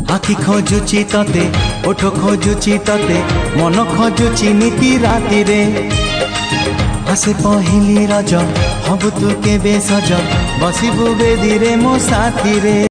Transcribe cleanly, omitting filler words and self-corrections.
आखि खोजुची तते ओठ खोजुची तते मन खोजुची नीति राति रे आसे पहिली रज हबु तू केबे सज बसिबु बेदी रे मो साथी रे।